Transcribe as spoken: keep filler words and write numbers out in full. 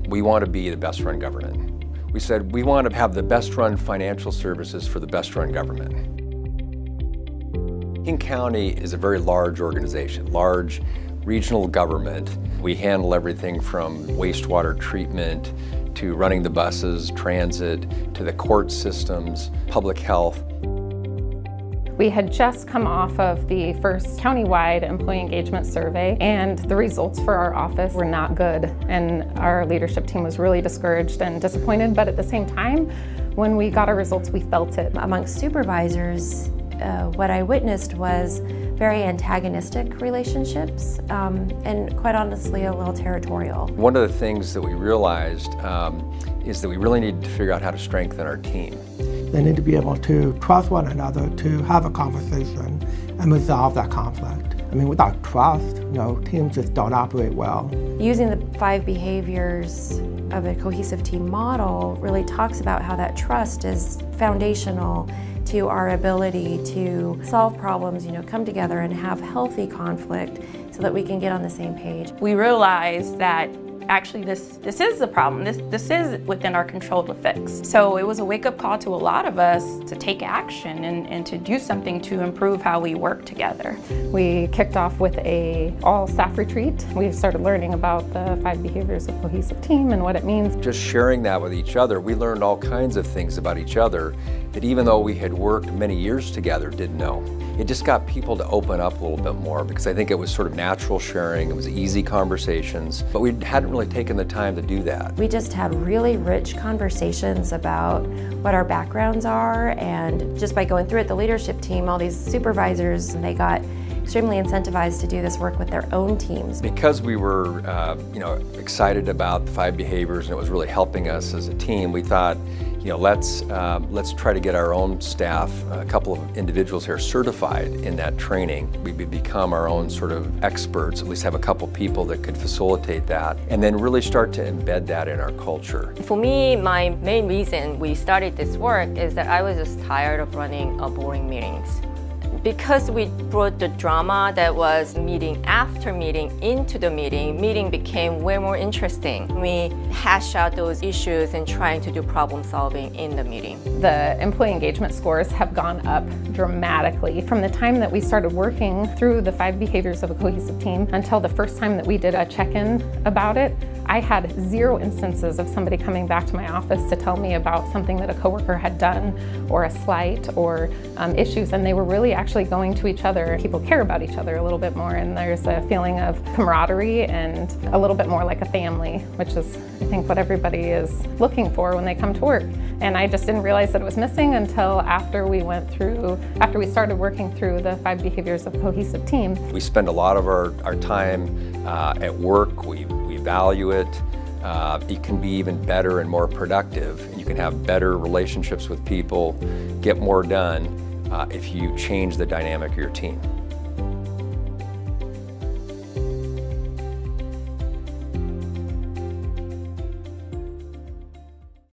we want to be the best run government. We said we want to have the best run financial services for the best run government. King County is a very large organization, large regional government. We handle everything from wastewater treatment to running the buses, transit, to the court systems, public health. We had just come off of the first countywide employee engagement survey, and the results for our office were not good, and our leadership team was really discouraged and disappointed, but at the same time, when we got our results, we felt it. Amongst supervisors, uh, what I witnessed was very antagonistic relationships, um, and quite honestly, a little territorial. One of the things that we realized um, is that we really need to figure out how to strengthen our team. They need to be able to trust one another, to have a conversation and resolve that conflict. I mean, without trust, you know, teams just don't operate well. Using the five behaviors of a cohesive team model really talks about how that trust is foundational to our ability to solve problems, you know, come together and have healthy conflict so that we can get on the same page. We realized that actually this, this is the problem. This, this is within our control to fix. So it was a wake-up call to a lot of us to take action and, and to do something to improve how we work together. We kicked off with a all-staff retreat. We started learning about the five behaviors of cohesive team and what it means. Just sharing that with each other, we learned all kinds of things about each other that even though we had worked many years together, didn't know. It just got people to open up a little bit more because I think it was sort of natural sharing, it was easy conversations, but we hadn't really taken the time to do that. We just had really rich conversations about what our backgrounds are, and just by going through it, the leadership team, all these supervisors, they got extremely incentivized to do this work with their own teams. Because we were uh, you know, excited about the five behaviors and it was really helping us as a team, we thought, you know, let's, uh, let's try to get our own staff, a couple of individuals here certified in that training. We become our own sort of experts, at least have a couple people that could facilitate that, and then really start to embed that in our culture. For me, my main reason we started this work is that I was just tired of running a boring meetings. Because we brought the drama that was meeting after meeting into the meeting, meeting became way more interesting. We hash out those issues and trying to do problem solving in the meeting. The employee engagement scores have gone up dramatically. From the time that we started working through the five behaviors of a cohesive team until the first time that we did a check-in about it, I had zero instances of somebody coming back to my office to tell me about something that a coworker had done or a slight or um, issues, and they were really actually going to each other. People care about each other a little bit more, and there's a feeling of camaraderie and a little bit more like a family, which is, I think, what everybody is looking for when they come to work. And I just didn't realize that it was missing until after we went through, after we started working through the five behaviors of a cohesive team. We spend a lot of our, our time uh, at work. We, we value it. Uh, it can be even better and more productive, and you can have better relationships with people, get more done uh, if you change the dynamic of your team.